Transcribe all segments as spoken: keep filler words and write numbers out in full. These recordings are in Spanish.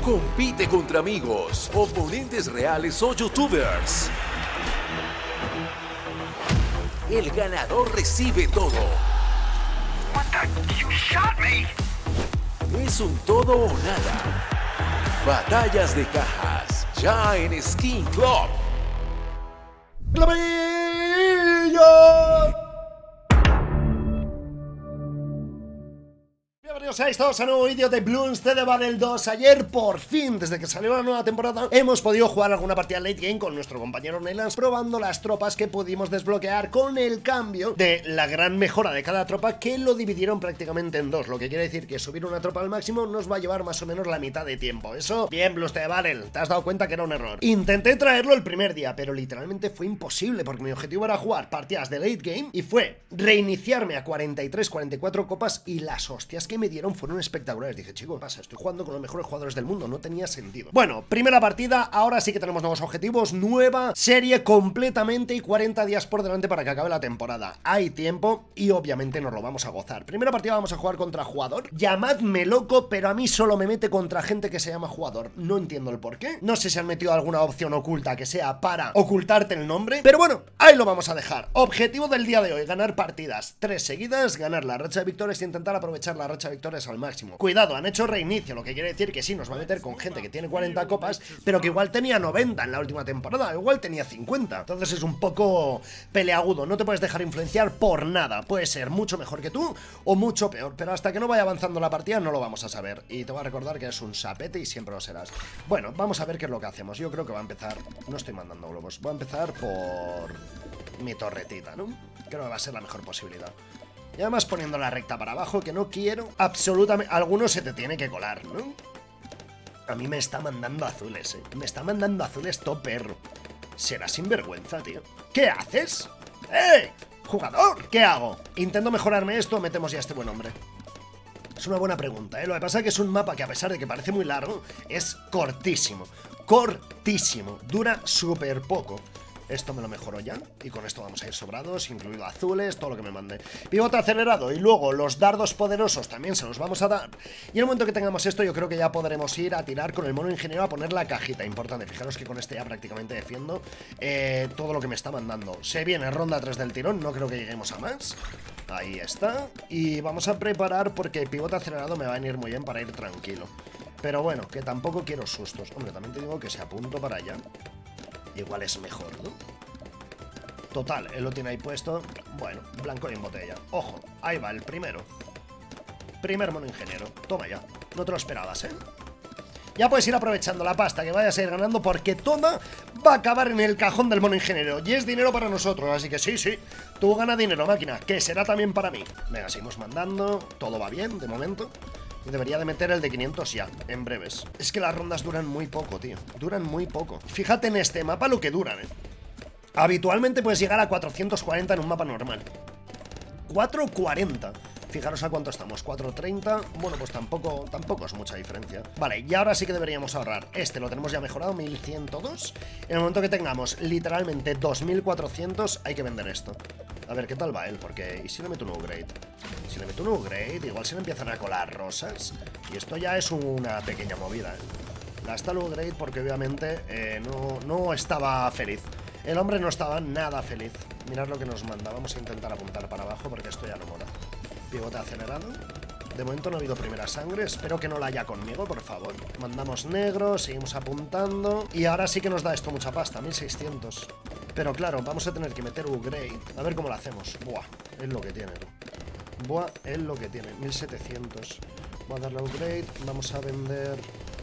Compite contra amigos, oponentes reales o youtubers. El ganador recibe todo. What the? You shot me! Es un todo o nada. Batallas de cajas, ya en Skin Club. ¡Clavillo! Bienvenidos a todos a un nuevo vídeo de Bloons TD Battle dos. Ayer, por fin, desde que salió la nueva temporada, hemos podido jugar alguna partida late game con nuestro compañero Neylands, probando las tropas que pudimos desbloquear con el cambio de la gran mejora de cada tropa, que lo dividieron prácticamente en dos, lo que quiere decir que subir una tropa al máximo nos va a llevar más o menos la mitad de tiempo. Eso, bien, Bloons TD Battle, te has dado cuenta que era un error. Intenté traerlo el primer día, pero literalmente fue imposible, porque mi objetivo era jugar partidas de late game, y fue reiniciarme a cuarenta y tres, cuarenta y cuatro copas, y las hostias que me dieron fueron espectaculares. Dije, chico, ¿qué pasa? Estoy jugando con los mejores jugadores del mundo, no tenía sentido. Bueno, primera partida, ahora sí que tenemos nuevos objetivos, nueva serie completamente y cuarenta días por delante para que acabe la temporada. Hay tiempo y obviamente nos lo vamos a gozar. Primera partida vamos a jugar contra jugador. Llamadme loco, pero a mí solo me mete contra gente que se llama jugador. No entiendo el por qué. No sé si han metido alguna opción oculta que sea para ocultarte el nombre, pero bueno, ahí lo vamos a dejar. Objetivo del día de hoy, ganar partidas tres seguidas, ganar la racha de victorias e intentar aprovechar la racha de victorias al máximo. Cuidado, han hecho reinicio, lo que quiere decir que sí, nos va a meter con gente que tiene cuarenta copas, pero que igual tenía noventa en la última temporada, igual tenía cincuenta. Entonces es un poco peleagudo, no te puedes dejar influenciar por nada. Puede ser mucho mejor que tú o mucho peor, pero hasta que no vaya avanzando la partida no lo vamos a saber. Y te voy a recordar que es un sapete y siempre lo serás. Bueno, vamos a ver qué es lo que hacemos. Yo creo que va a empezar, no estoy mandando globos, voy a empezar por mi torretita, ¿no? Creo que va a ser la mejor posibilidad. Y además poniendo la recta para abajo, que no quiero absolutamente... Alguno se te tiene que colar, ¿no? A mí me está mandando azules, ¿eh? Me está mandando azules todo perro. Será sinvergüenza, tío. ¿Qué haces? ¡Eh! ¡Jugador! ¿Qué hago? ¿Intento mejorarme esto o metemos ya a este buen hombre? Es una buena pregunta, ¿eh? Lo que pasa es que es un mapa que, a pesar de que parece muy largo, es cortísimo. Cortísimo. Dura súper poco. Esto me lo mejoro ya, y con esto vamos a ir sobrados, incluido azules, todo lo que me mande. Pivote acelerado, y luego los dardos poderosos también se los vamos a dar. Y en el momento que tengamos esto, yo creo que ya podremos ir a tirar con el mono ingeniero a poner la cajita. Importante, fijaros que con este ya prácticamente defiendo eh, todo lo que me está mandando. Se viene ronda tres del tirón, no creo que lleguemos a más. Ahí está. Y vamos a preparar porque el pivote acelerado me va a venir muy bien para ir tranquilo. Pero bueno, que tampoco quiero sustos. Hombre, también te digo que si apunto para allá, igual es mejor, ¿no? Total, él lo tiene ahí puesto. Bueno, blanco y en botella. Ojo, ahí va el primero. Primer mono ingeniero. Toma ya, no te lo esperabas, ¿eh? Ya puedes ir aprovechando la pasta que vayas a ir ganando, porque toda va a acabar en el cajón del mono ingeniero. Y es dinero para nosotros, así que sí, sí. Tú gana dinero, máquina, que será también para mí. Venga, seguimos mandando. Todo va bien, de momento. Y debería de meter el de quinientos ya, en breves. Es que las rondas duran muy poco, tío. Duran muy poco. Fíjate en este mapa lo que duran, eh. Habitualmente puedes llegar a cuatrocientos cuarenta en un mapa normal. cuatrocientos cuarenta. Fijaros a cuánto estamos, cuatrocientos treinta. Bueno, pues tampoco, tampoco es mucha diferencia. Vale, y ahora sí que deberíamos ahorrar. Este lo tenemos ya mejorado, mil ciento dos. En el momento que tengamos literalmente dos mil cuatrocientos, hay que vender esto. A ver qué tal va él, porque... ¿y si le meto un upgrade? Si le meto un upgrade, igual se le empiezan a colar rosas. Y esto ya es una pequeña movida, ¿eh? Gasta el upgrade porque obviamente eh, no, no estaba feliz. El hombre no estaba nada feliz. Mirad lo que nos manda. Vamos a intentar apuntar para abajo porque esto ya no mola. Pivote acelerado. De momento no ha habido primera sangre. Espero que no la haya conmigo, por favor. Mandamos negro, seguimos apuntando. Y ahora sí que nos da esto mucha pasta, mil seiscientos. Pero claro, vamos a tener que meter upgrade. A ver cómo lo hacemos. Buah, es lo que tiene, ¿no? Buah, es lo que tiene, mil setecientos. Voy a darle upgrade. Vamos a vender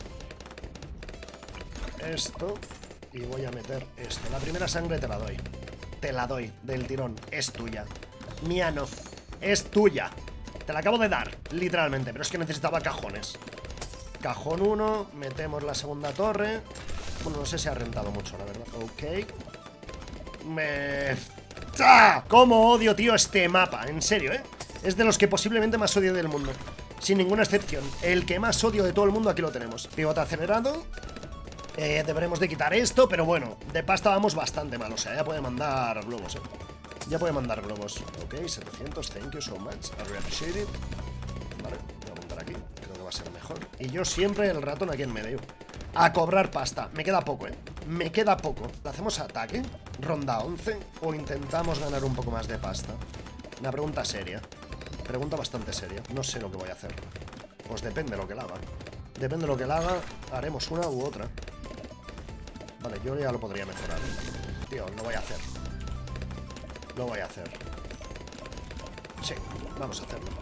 esto. Y voy a meter esto. La primera sangre te la doy. Te la doy, del tirón. Es tuya. Mía no. Es tuya. Te la acabo de dar, literalmente. Pero es que necesitaba cajones. Cajón uno. Metemos la segunda torre. Bueno, no sé si ha rentado mucho, la verdad. Ok. Me... ¡Ah! ¿Cómo odio, tío, este mapa? En serio, ¿eh? Es de los que posiblemente más odio del mundo. Sin ninguna excepción. El que más odio de todo el mundo, aquí lo tenemos. Pivote acelerado. Eh, deberemos de quitar esto, pero bueno, de pasta vamos bastante mal, o sea, ya puede mandar globos, eh. Ya puede mandar globos. Ok, setecientos, thank you so much, I really appreciate it. Vale, voy a montar aquí, creo que va a ser mejor. Y yo siempre el ratón aquí en medio. A cobrar pasta. Me queda poco, eh. Me queda poco. ¿Hacemos ataque? Ronda once. ¿O intentamos ganar un poco más de pasta? Una pregunta seria. Pregunta bastante seria. No sé lo que voy a hacer. Pues depende de lo que la haga. Depende de lo que la haga. Haremos una u otra. Vale, yo ya lo podría mejorar. Tío, lo voy a hacer. Lo voy a hacer. Sí, vamos a hacerlo.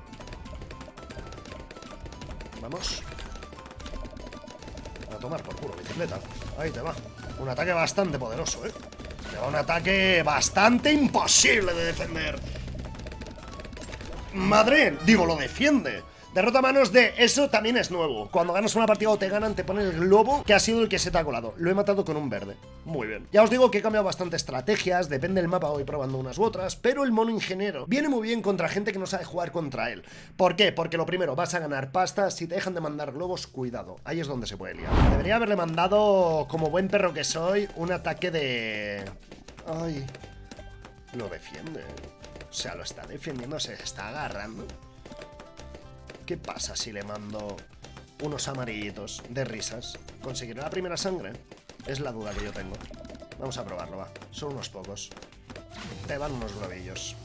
Vamos. A tomar por culo, bicicleta. Ahí te va. Un ataque bastante poderoso, ¿eh? Te va un ataque bastante imposible de defender. Madre, digo, lo defiende. Derrota a manos de... Eso también es nuevo. Cuando ganas una partida o te ganan, te pone el globo que ha sido el que se te ha colado. Lo he matado con un verde. Muy bien. Ya os digo que he cambiado bastante estrategias. Depende del mapa, voy probando unas u otras. Pero el mono ingeniero viene muy bien contra gente que no sabe jugar contra él. ¿Por qué? Porque lo primero, vas a ganar pasta. Si te dejan de mandar globos, cuidado. Ahí es donde se puede liar. Debería haberle mandado, como buen perro que soy, un ataque de... Ay... Lo defiende. O sea, lo está defendiendo, se está agarrando. ¿Qué pasa si le mando unos amarillitos de risas? ¿Conseguiré la primera sangre? Es la duda que yo tengo. Vamos a probarlo, va. Son unos pocos. Te van unos globillos.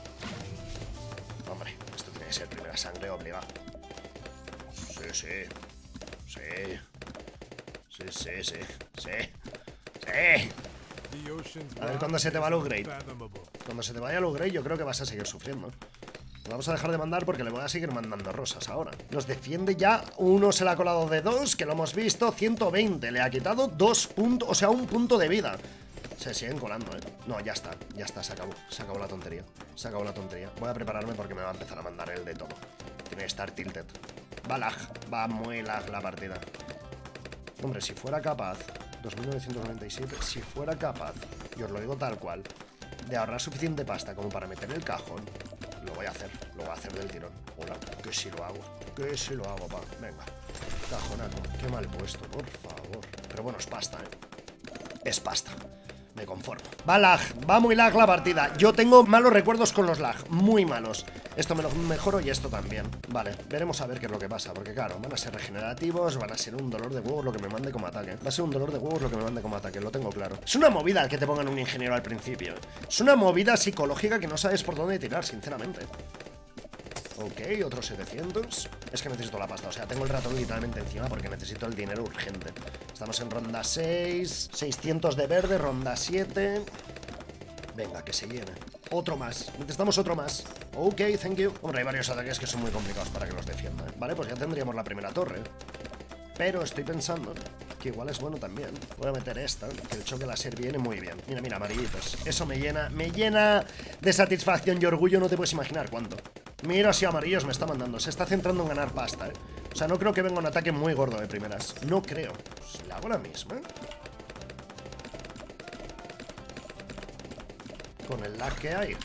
Hombre, esto tiene que ser primera sangre obligado. Sí, sí. Sí. Sí, sí, sí. Sí. Sí. A ver cuando se te va el upgrade. Cuando se te vaya el upgrade yo creo que vas a seguir sufriendo. Vamos a dejar de mandar porque le voy a seguir mandando rosas ahora. Nos defiende ya. Uno se le ha colado de dos, que lo hemos visto. ciento veinte. Le ha quitado dos puntos, o sea, un punto de vida. Se siguen colando, ¿eh? No, ya está. Ya está, se acabó. Se acabó la tontería. Se acabó la tontería. Voy a prepararme porque me va a empezar a mandar el de todo. Tiene que estar tilted. Va lag. Va muy lag la partida. Hombre, si fuera capaz... dos mil novecientos noventa y siete. Si fuera capaz, y os lo digo tal cual, de ahorrar suficiente pasta como para meter el cajón, lo voy a hacer, lo voy a hacer del tirón. Hola, que si lo hago, que si lo hago, pa. Venga, cajonaco, qué mal puesto, por favor. Pero bueno, es pasta, ¿eh? Es pasta. Me conformo. Va lag, va muy lag la partida. Yo tengo malos recuerdos con los lag, muy malos. Esto me lo mejoro y esto también. Vale, veremos a ver qué es lo que pasa. Porque claro, van a ser regenerativos, van a ser un dolor de huevos lo que me mande como ataque. Va a ser un dolor de huevos lo que me mande como ataque, lo tengo claro. Es una movida el que te pongan un ingeniero al principio. Es una movida psicológica que no sabes por dónde tirar, sinceramente. Ok, otros setecientos. Es que necesito la pasta, o sea, tengo el ratón literalmente encima porque necesito el dinero urgente. Estamos en ronda seis. seiscientos de verde, ronda siete. Venga, que se llene. Otro más, necesitamos otro más. Ok, thank you. Hombre, hay varios ataques que son muy complicados para que los defienda, ¿eh? Vale, pues ya tendríamos la primera torre. Pero estoy pensando que igual es bueno también. Voy a meter esta, que el choque láser viene muy bien. Mira, mira, amarillitos. Eso me llena, me llena de satisfacción y orgullo, no te puedes imaginar cuánto. Mira si amarillos me está mandando. Se está centrando en ganar pasta, ¿eh? O sea, no creo que venga un ataque muy gordo de primeras. No creo. Pues la hago la misma. Con el lag que hay.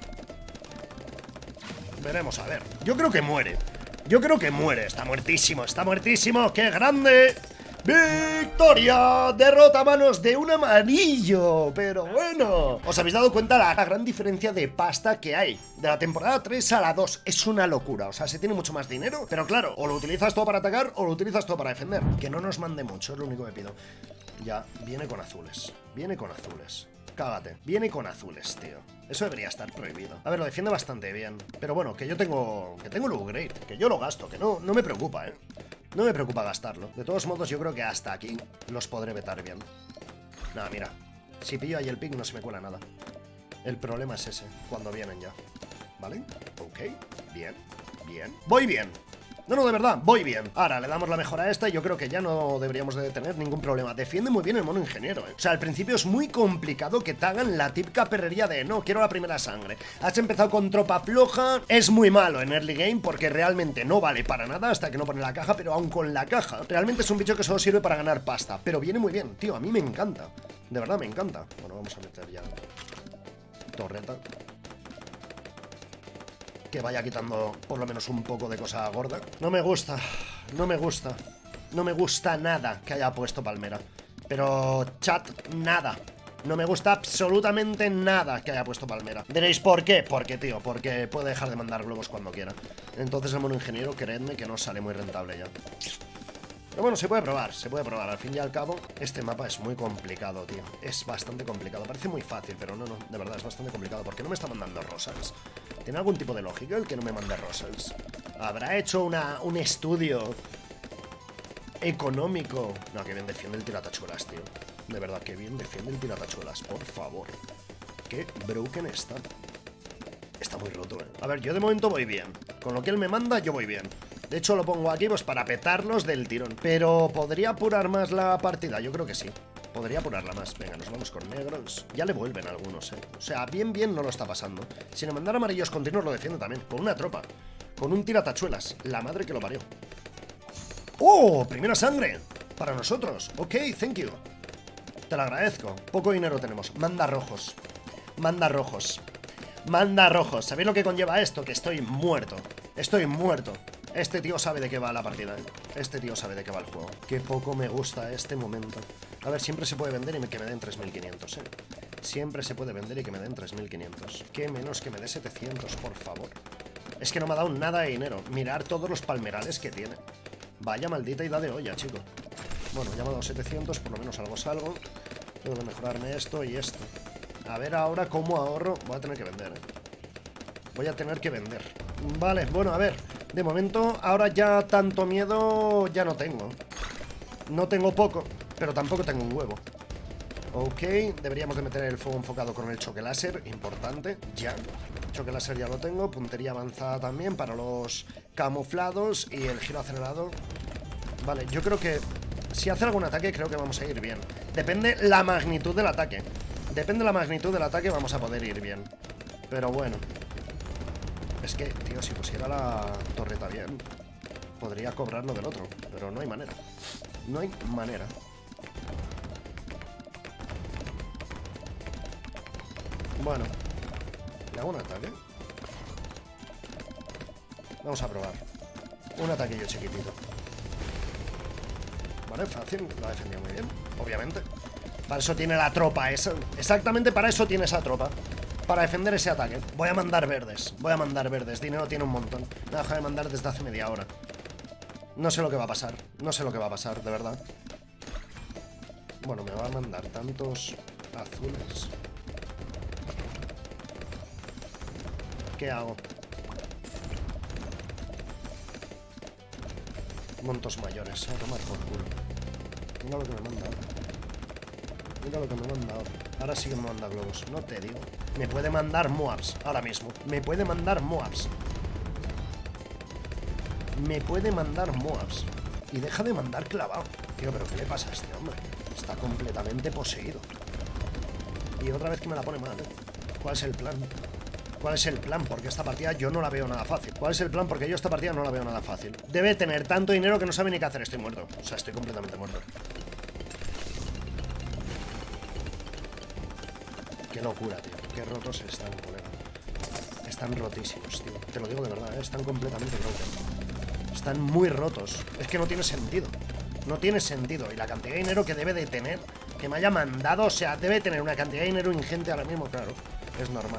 Veremos, a ver. Yo creo que muere. Yo creo que muere. Está muertísimo, está muertísimo. ¡Qué grande! ¡Victoria! Derrota a manos de un amarillo. Pero bueno, ¿os habéis dado cuenta la gran diferencia de pasta que hay? De la temporada tres a la dos. Es una locura. O sea, se tiene mucho más dinero. Pero claro, o lo utilizas todo para atacar o lo utilizas todo para defender. Que no nos mande mucho, es lo único que pido. Ya, viene con azules. Viene con azules. Cágate, viene con azules, tío. Eso debería estar prohibido. A ver, lo defiende bastante bien. Pero bueno, que yo tengo... Que tengo el upgrade. Que yo lo gasto, que no, no me preocupa, ¿eh? No me preocupa gastarlo. De todos modos, yo creo que hasta aquí los podré vetar bien. Nada, mira. Si pillo ahí el pick no se me cuela nada. El problema es ese, cuando vienen ya. ¿Vale? Ok, bien, bien. Voy bien. No, no, de verdad, voy bien. Ahora le damos la mejora a esta y yo creo que ya no deberíamos de tener ningún problema. Defiende muy bien el mono ingeniero, ¿eh? O sea, al principio es muy complicado que te hagan la típica perrería de no, quiero la primera sangre. Has empezado con tropa floja. Es muy malo en early game porque realmente no vale para nada hasta que no pone la caja, pero aún con la caja, realmente es un bicho que solo sirve para ganar pasta. Pero viene muy bien, tío, a mí me encanta. De verdad, me encanta. Bueno, vamos a meter ya torreta. Que vaya quitando por lo menos un poco de cosa gorda. No me gusta, no me gusta. No me gusta nada que haya puesto Palmera. Pero, chat, nada. No me gusta absolutamente nada que haya puesto Palmera. Diréis, ¿por qué? Porque, tío, porque puede dejar de mandar globos cuando quiera. Entonces el mono ingeniero, creedme que no sale muy rentable ya. Pero bueno, se puede probar, se puede probar. Al fin y al cabo, este mapa es muy complicado, tío. Es bastante complicado. Parece muy fácil, pero no, no, de verdad es bastante complicado. ¿Por qué no me está mandando rosas? ¿Tiene algún tipo de lógica el que no me mande rosas? ¿Habrá hecho una, un estudio económico? No, que bien defiende el tiratachuelas, tío. De verdad, que bien defiende el tiratachuelas, por favor. Qué broken está. Está muy roto, eh. A ver, yo de momento voy bien. Con lo que él me manda, yo voy bien. De hecho, lo pongo aquí pues para petarlos del tirón. Pero ¿podría apurar más la partida? Yo creo que sí. Podría apurarla más. Venga, nos vamos con negros. Ya le vuelven algunos, eh. O sea, bien, bien no lo está pasando. Sin mandar amarillos continuos lo defiende también. Con una tropa. Con un tiratachuelas. La madre que lo parió. ¡Oh! Primera sangre. Para nosotros. Ok, thank you. Te lo agradezco. Poco dinero tenemos. Manda rojos. Manda rojos. Manda rojos. ¿Sabéis lo que conlleva esto? Que estoy muerto. Estoy muerto. Este tío sabe de qué va la partida, ¿eh? Este tío sabe de qué va el juego. Qué poco me gusta este momento. A ver, siempre se puede vender y que me den tres mil quinientos, ¿eh? Siempre se puede vender y que me den tres mil quinientos. Qué menos que me dé setecientos, por favor. Es que no me ha dado nada de dinero. Mirar todos los palmerales que tiene. Vaya maldita idea de olla, chico. Bueno, ya me ha dado setecientos, por lo menos algo salgo. Tengo que mejorarme esto y esto. A ver ahora cómo ahorro. Voy a tener que vender, ¿eh? Voy a tener que vender. Vale, bueno, a ver. De momento, ahora ya tanto miedo ya no tengo. No tengo poco, pero tampoco tengo un huevo. Ok, deberíamos de meter el fuego enfocado con el choque láser. Importante, ya. Choque láser ya lo tengo. Puntería avanzada también para los camuflados. Y el giro acelerado. Vale, yo creo que si hace algún ataque creo que vamos a ir bien. Depende la magnitud del ataque. Depende la magnitud del ataque, vamos a poder ir bien. Pero bueno. Es que, tío, si pusiera la torreta bien, podría cobrarlo del otro. Pero no hay manera. No hay manera. Bueno, ¿le hago un ataque? Vamos a probar. Un ataquillo chiquitito. Vale, fácil, lo ha defendido muy bien, obviamente. Para eso tiene la tropa esa. Exactamente para eso tiene esa tropa. Para defender ese ataque. Voy a mandar verdes, voy a mandar verdes. Dinero tiene un montón. Me ha dejado de mandar desde hace media hora. No sé lo que va a pasar. No sé lo que va a pasar, de verdad. Bueno, me va a mandar tantos azules. ¿Qué hago? Montos mayores, a tomar por culo. Mira lo que me manda ahora. Mira lo que me manda ahora. Ahora sí que me manda globos, no te digo. Me puede mandar Moabs ahora mismo. Me puede mandar Moabs. Me puede mandar Moabs. Y deja de mandar clavado. Tío, pero ¿qué le pasa a este hombre? Está completamente poseído. Y otra vez que me la pone mal, ¿eh? ¿Cuál es el plan? ¿Cuál es el plan? Porque esta partida yo no la veo nada fácil. ¿Cuál es el plan? Porque yo esta partida no la veo nada fácil. Debe tener tanto dinero que no sabe ni qué hacer. Estoy muerto. O sea, estoy completamente muerto. Qué locura, tío. Qué rotos están, colega. Están rotísimos, tío. Te lo digo de verdad, ¿eh? Están completamente rotos. Están muy rotos. Es que no tiene sentido. No tiene sentido. Y la cantidad de dinero que debe de tener, que me haya mandado, o sea, debe tener una cantidad de dinero ingente ahora mismo, claro. Es normal.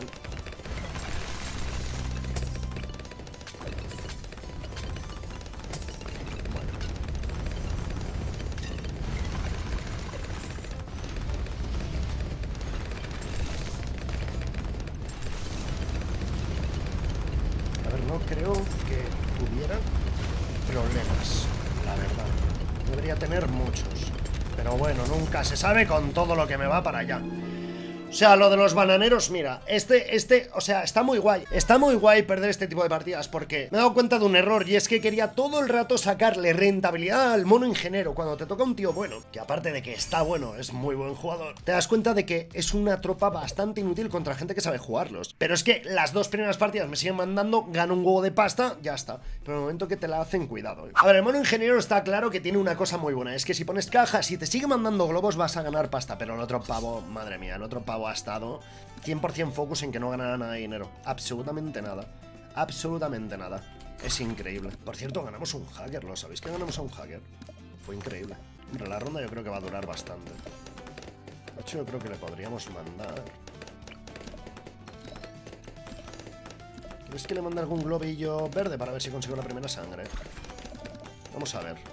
Creo que tuviera problemas, la verdad. Debería tener muchos. Pero bueno, nunca se sabe con todo lo que me va para allá. O sea, lo de los bananeros, mira, este, este, o sea, está muy guay. Está muy guay perder este tipo de partidas porque me he dado cuenta de un error y es que quería todo el rato sacarle rentabilidad al mono ingeniero cuando te toca un tío bueno, que aparte de que está bueno, es muy buen jugador. Te das cuenta de que es una tropa bastante inútil contra gente que sabe jugarlos. Pero es que las dos primeras partidas me siguen mandando, gano un huevo de pasta, ya está. Pero en el momento que te la hacen, cuidado. A ver, el mono ingeniero está claro que tiene una cosa muy buena, es que si pones cajas y te sigue mandando globos vas a ganar pasta, pero el otro pavo, madre mía, el otro pavo ha estado cien por cien focus en que no ganara nada de dinero. Absolutamente nada. Absolutamente nada. Es increíble. Por cierto, ganamos un hacker. ¿Lo sabéis que ganamos a un hacker? Fue increíble. Pero la ronda yo creo que va a durar bastante. De hecho, yo creo que le podríamos mandar. ¿Crees que le manda algún globillo verde para ver si consigo la primera sangre? Vamos a ver.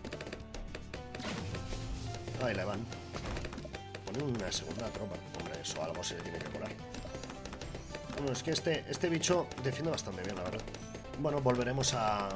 Ahí le van. Pone una segunda tropa. Hombre, eso algo se le tiene que colar. Bueno, es que este, este bicho defiende bastante bien, la verdad. Bueno, volveremos a...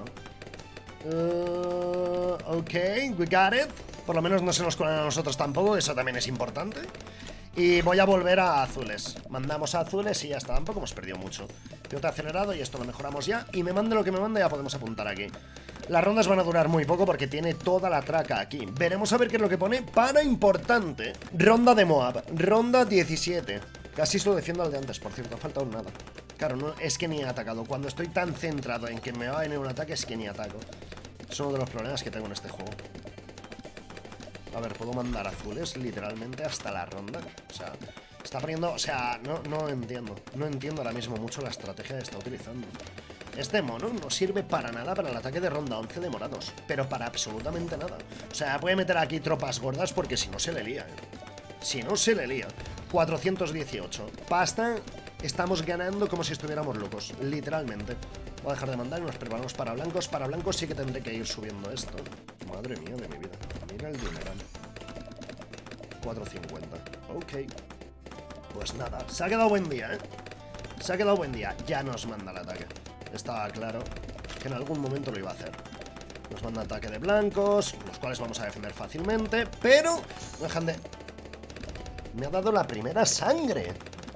Uh, ok, we got it. Por lo menos no se nos colan a nosotros tampoco, eso también es importante. Y voy a volver a azules. Mandamos a azules y ya está, tampoco hemos perdido mucho. Piloto acelerado y esto lo mejoramos ya. Y me mande lo que me mande, ya podemos apuntar aquí. Las rondas van a durar muy poco porque tiene toda la traca aquí. Veremos a ver qué es lo que pone para importante. Ronda de Moab, ronda diecisiete. Casi solo defiendo al de antes, por cierto, ha faltado nada. Claro, no, es que ni he atacado. Cuando estoy tan centrado en que me va a venir un ataque, es que ni ataco. Es uno de los problemas que tengo en este juego. A ver, puedo mandar azules literalmente hasta la ronda. O sea, está poniendo... O sea, no, no entiendo. No entiendo ahora mismo mucho la estrategia que está utilizando. Este mono no sirve para nada para el ataque de ronda once de morados. Pero para absolutamente nada. O sea, puede meter aquí tropas gordas porque si no se le lía, ¿eh? Si no se le lía. cuatrocientos dieciocho. Pasta, estamos ganando como si estuviéramos locos. Literalmente. Voy a dejar de mandar y nos preparamos para blancos. Para blancos sí que tendré que ir subiendo esto. Madre mía de mi vida. Mira el dineral. cuatrocientos cincuenta. Ok. Pues nada. Se ha quedado buen día, ¿eh? Se ha quedado buen día. Ya nos manda el ataque. Estaba claro que en algún momento lo iba a hacer. Nos manda ataque de blancos, los cuales vamos a defender fácilmente. Pero no dejan de... Me ha dado la primera sangre.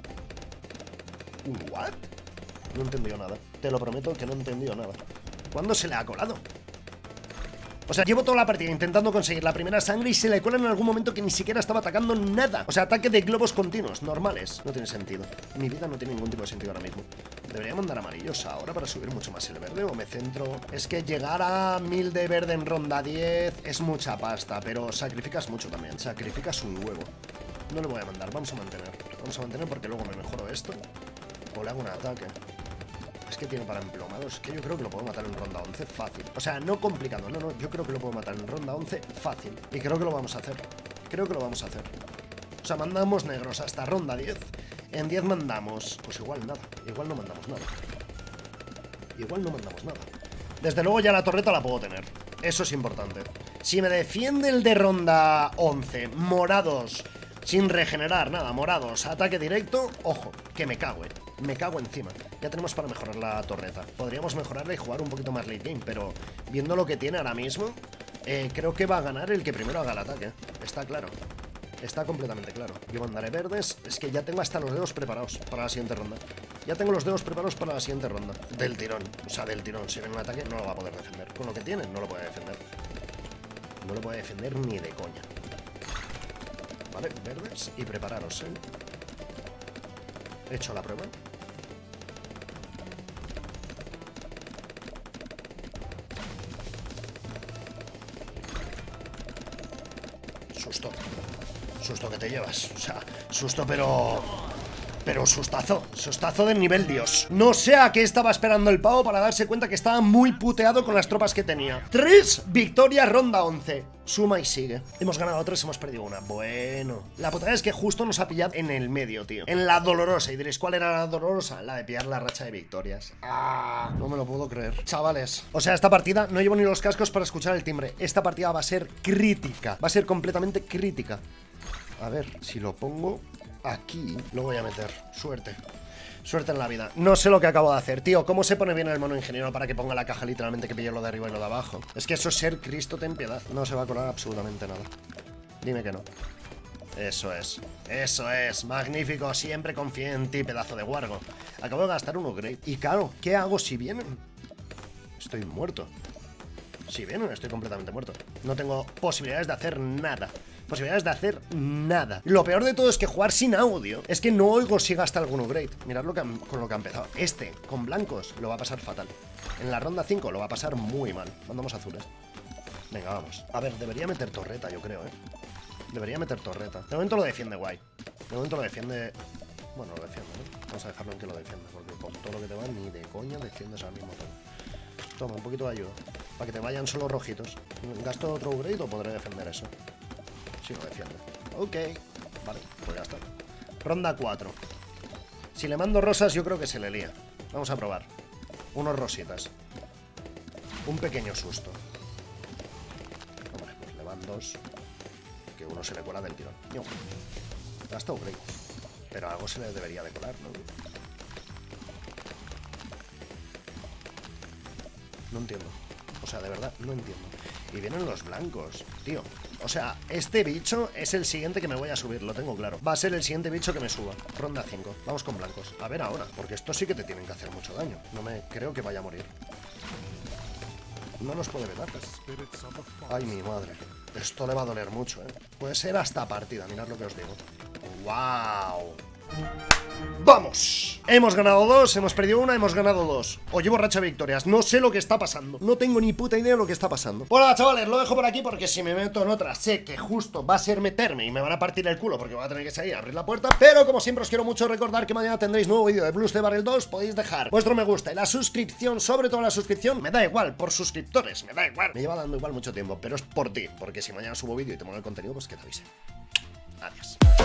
¿What? No he entendido nada. Te lo prometo que no he entendido nada. ¿Cuándo se le ha colado? O sea, llevo toda la partida intentando conseguir la primera sangre y se le cuela en algún momento que ni siquiera estaba atacando nada. O sea, ataque de globos continuos, normales. No tiene sentido. Mi vida no tiene ningún tipo de sentido ahora mismo. ¿Debería mandar amarillos ahora para subir mucho más el verde o me centro? Es que llegar a mil de verde en ronda diez es mucha pasta, pero sacrificas mucho también. Sacrificas un huevo. No le voy a mandar, vamos a mantener. Vamos a mantener porque luego me mejoro esto. O le hago un ataque. Es que tiene para emplomados. Es que yo creo que lo puedo matar en ronda once fácil. O sea, no complicado, no, no. Yo creo que lo puedo matar en ronda once fácil. Y creo que lo vamos a hacer. Creo que lo vamos a hacer. O sea, mandamos negros hasta ronda diez. En diez mandamos... Pues igual nada. Igual no mandamos nada. Igual no mandamos nada. Desde luego ya la torreta la puedo tener. Eso es importante. Si me defiende el de ronda once, morados... Sin regenerar nada, morados, ataque directo, ojo, que me cago, eh. Me cago encima. Ya tenemos para mejorar la torreta. Podríamos mejorarla y jugar un poquito más late game, pero viendo lo que tiene ahora mismo, eh, creo que va a ganar el que primero haga el ataque. Está claro. Está completamente claro. Yo mandaré verdes. Es que ya tengo hasta los dedos preparados para la siguiente ronda. Ya tengo los dedos preparados para la siguiente ronda. Del tirón. O sea, del tirón. Si viene un ataque, no lo va a poder defender. Con lo que tiene, no lo puede defender. No lo puede defender ni de coña. Vale, verdes y prepararos, ¿eh? He hecho la prueba. Susto. Susto que te llevas. O sea, susto pero... Pero sustazo, sustazo del nivel Dios. No sé a qué estaba esperando el pavo para darse cuenta que estaba muy puteado con las tropas que tenía. Tres victorias ronda once. Suma y sigue. Hemos ganado tres, hemos perdido una. Bueno. La putada es que justo nos ha pillado en el medio, tío. En la dolorosa. Y diréis, ¿cuál era la dolorosa? La de pillar la racha de victorias. Ah, no me lo puedo creer. Chavales. O sea, esta partida, no llevo ni los cascos para escuchar el timbre. Esta partida va a ser crítica. Va a ser completamente crítica. A ver, si lo pongo... Aquí lo voy a meter. Suerte. Suerte en la vida. No sé lo que acabo de hacer, tío. ¿Cómo se pone bien el mono ingeniero para que ponga la caja literalmente que pille lo de arriba y lo de abajo? Es que eso es ser Cristo ten piedad. No se va a colar absolutamente nada. Dime que no. Eso es. Eso es. Magnífico. Siempre confié en ti, pedazo de guargo. Acabo de gastar un upgrade. Y claro, ¿qué hago si vienen? Estoy muerto. Si vienen, estoy completamente muerto. No tengo posibilidades de hacer nada. Posibilidades de hacer nada. Lo peor de todo es que jugar sin audio es que no oigo si gasta algún upgrade. Mirad lo que han, con lo que ha empezado. Este, con blancos, lo va a pasar fatal. En la ronda cinco lo va a pasar muy mal. Mandamos azules. Venga, vamos. A ver, debería meter torreta, yo creo, eh. Debería meter torreta. De momento lo defiende guay. De momento lo defiende... Bueno, lo defiende, ¿no? Vamos a dejarlo en que lo defienda, porque con todo lo que te va, ni de coña defiendes al mismo tiempo. Toma, un poquito de ayuda. Para que te vayan solo rojitos. ¿Gasto otro upgrade o podré defender eso? Sí, lo defiende. Ok. Vale, pues ya está. Ronda cuatro. Si le mando rosas yo creo que se le lía. Vamos a probar. Unos rositas. Un pequeño susto. Hombre, pues le van dos. Que uno se le cuela del tirón. No. Hasta un break. Pero algo se le debería de colar, ¿no? No entiendo. O sea, de verdad, no entiendo. Y vienen los blancos, tío. O sea, este bicho es el siguiente que me voy a subir, lo tengo claro. Va a ser el siguiente bicho que me suba. Ronda cinco. Vamos con blancos. A ver ahora, porque estos sí que te tienen que hacer mucho daño. No me creo que vaya a morir. No nos puede vetar. Ay, mi madre. Esto le va a doler mucho, ¿eh? Puede ser hasta partida, mirad lo que os digo. ¡Wow! ¡Vamos! Hemos ganado dos, hemos perdido una, hemos ganado dos. O llevo racha de victorias, no sé lo que está pasando. No tengo ni puta idea de lo que está pasando. Bueno, chavales, lo dejo por aquí porque si me meto en otra sé que justo va a ser meterme y me van a partir el culo porque voy a tener que salir a abrir la puerta. Pero como siempre os quiero mucho recordar que mañana tendréis nuevo vídeo de Blues de Barrel dos. Podéis dejar vuestro me gusta y la suscripción, sobre todo la suscripción. Me da igual, por suscriptores, me da igual. Me lleva dando igual mucho tiempo, pero es por ti. Porque si mañana subo vídeo y te mola el contenido, pues que te avise. Adiós.